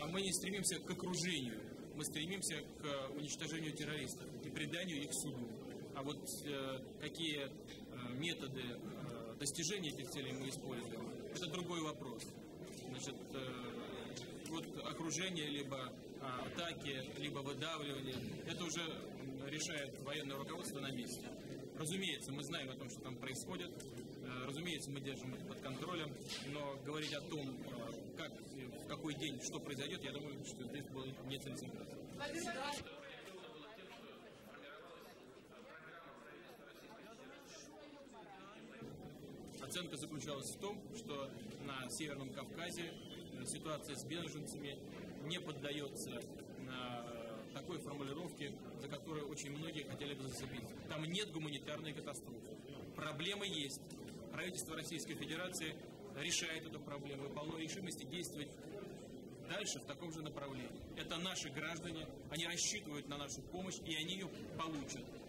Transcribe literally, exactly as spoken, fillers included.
мы не стремимся к окружению, мы стремимся к уничтожению террористов и преданию их суду. А вот э, какие э, методы э, достижения этих целей мы используем, это другой вопрос. Значит, э, вот окружение, либо э, атаки, либо выдавливание, это уже решает военное руководство на месте. Разумеется, мы знаем о том, что там происходит, э, разумеется, мы держим это под контролем, но говорить о том, э, как, в какой день, что произойдет, я думаю, что здесь было нецелесообразно. Оценка заключалась в том, что на Северном Кавказе ситуация с беженцами не поддается такой формулировке, за которую очень многие хотели бы зацепиться. Там нет гуманитарной катастрофы. Проблемы есть. Правительство Российской Федерации решает эту проблему и полной решимости действовать дальше в таком же направлении. Это наши граждане, они рассчитывают на нашу помощь, и они ее получат.